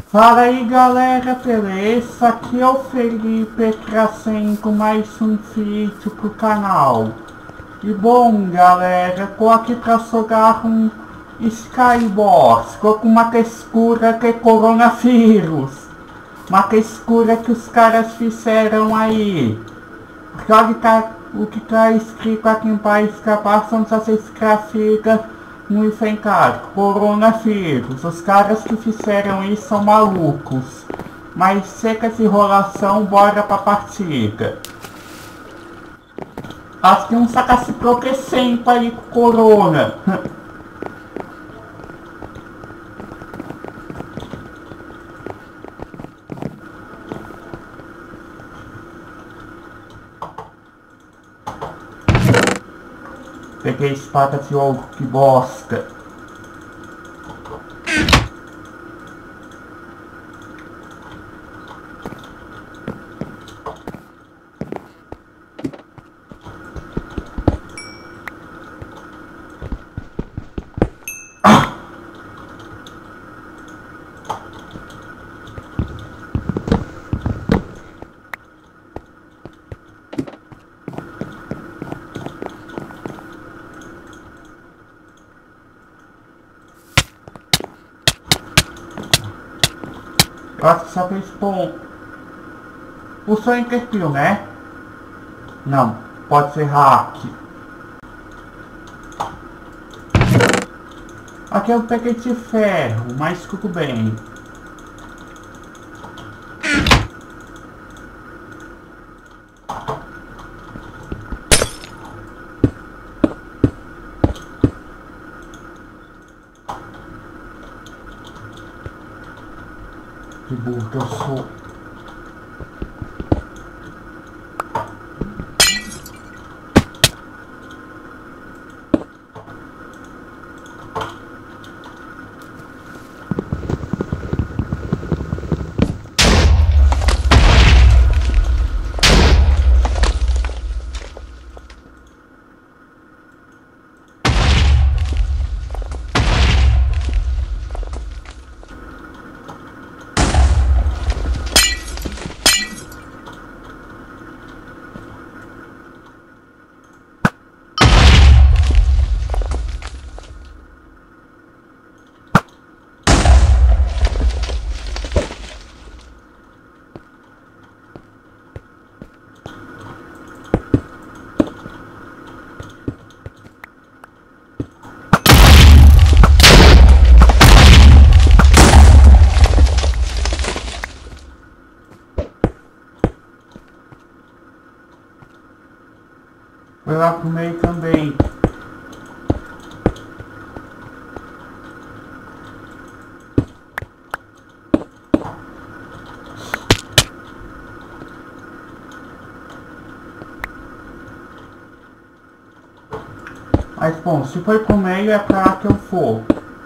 Fala aí galera, beleza? Aqui é o Felipe trazendo mais um vídeo pro canal. E bom galera, tô aqui pra jogar um Skywars, tô com uma textura que é coronavírus. Uma textura que os caras fizeram aí. Porque olha o que tá escrito aqui embaixo, que passam essas grafias no inventário, coronavírus. Os caras que fizeram isso são malucos. Mas seca essa enrolação, bora pra partida. Acho que um saca se protegendo aí com corona. Peguei espada de ouro, que bosta. Eu acho que só fez bom. O sonho interferiu, né? Não, pode ser hack. Aqui é um paquete de ferro, mas tudo bem. Que burro que eu sou. Foi lá pro meio também. Mas bom, se foi pro meio é pra lá que eu for.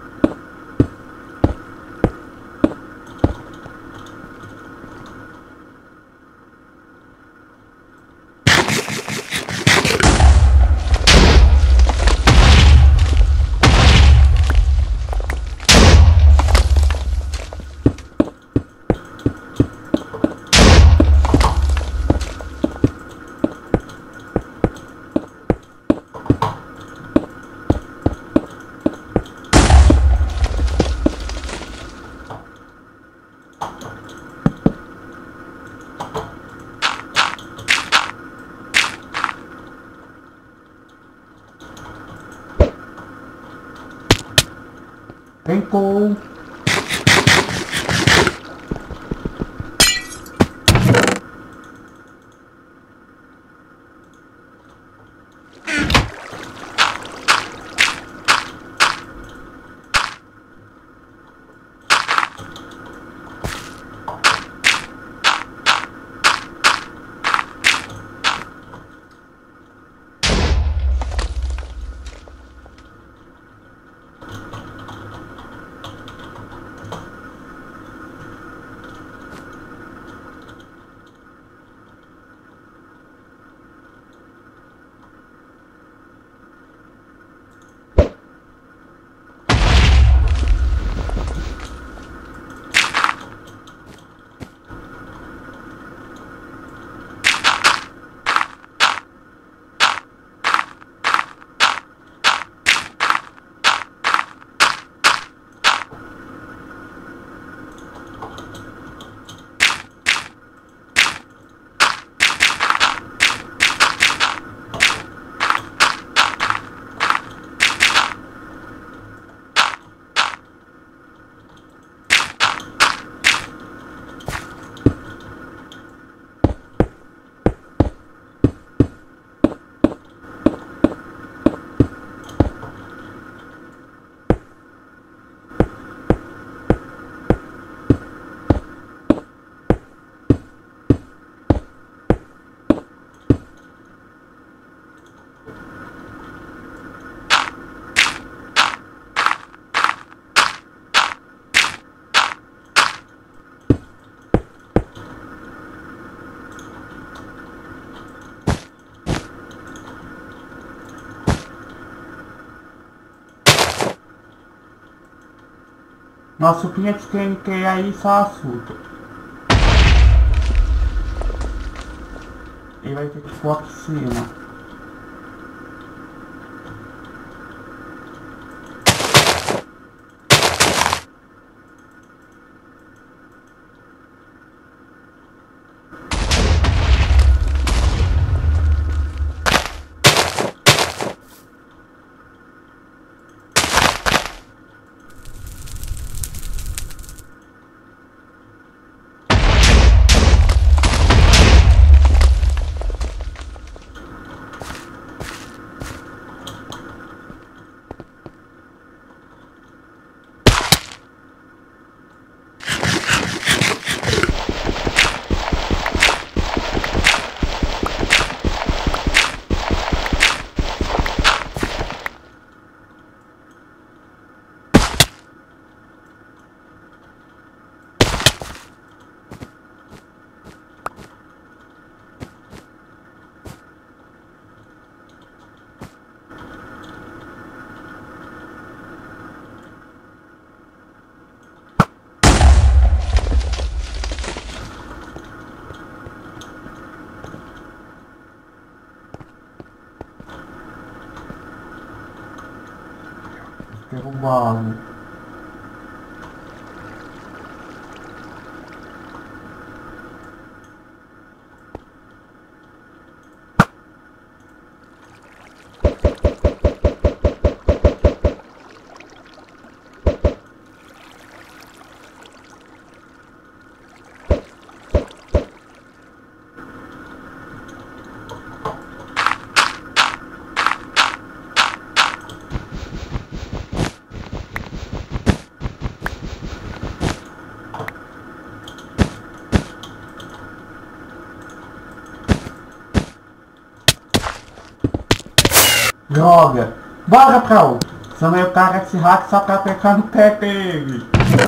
Tentou. Nosso cliente tem que ir aí só assunto. Ele vai ter que pôr aqui em cima. Derrubado. Droga! Bora pra outro! Chamei o cara esse hack só pra pegar no pé dele!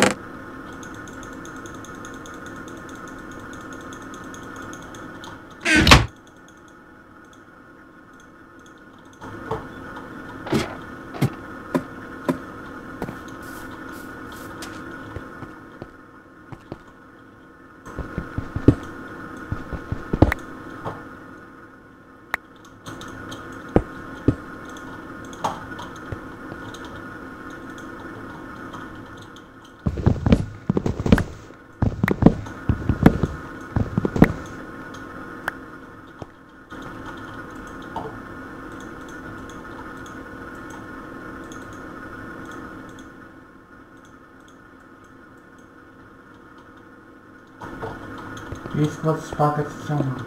Isso que vocês pagam se chamando.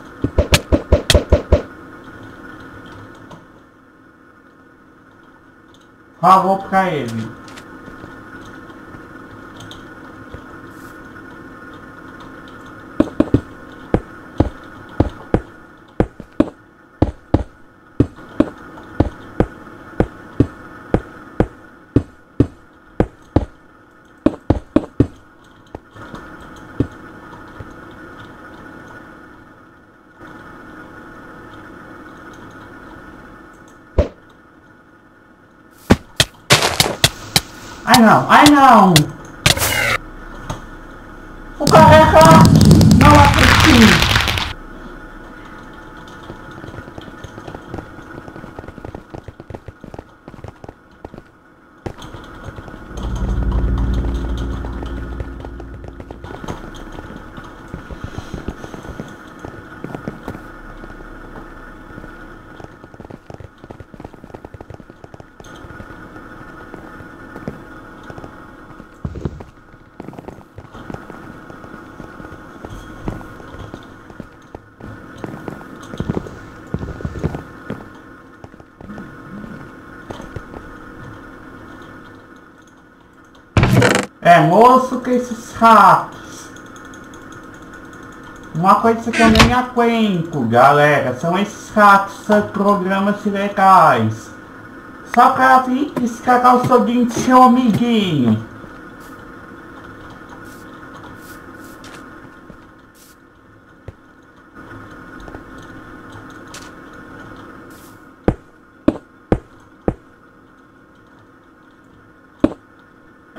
Falou pra ele. Ai não, ai não! O cara é hack! Não acredito! É moço que esses hacks. Uma coisa que eu nem aguento, galera, são esses hacks, são programas ilegais. Só pra vir estragar o joguinho de seu amiguinho.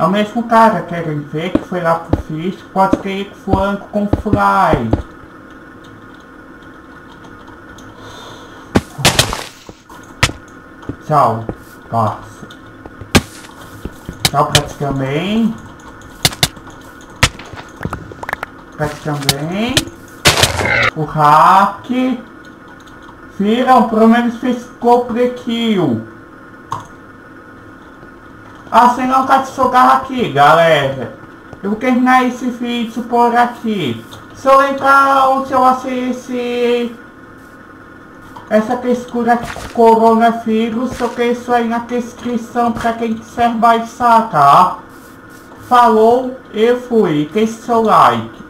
o mesmo cara, querem ver, que foi lá pro Fisk, pode querer flanco com Fly. Tchau, passa. Tchau pra ti também. Pra ti também. O hack. Viram, pelo menos fez couple kill. Assim não tá de jogar aqui, galera. Eu vou terminar esse vídeo por aqui. Se eu lembrar onde eu acessei essa textura coronavírus, eu quero isso aí na descrição pra quem quiser baixar, tá? Falou, eu fui. Deixe seu like.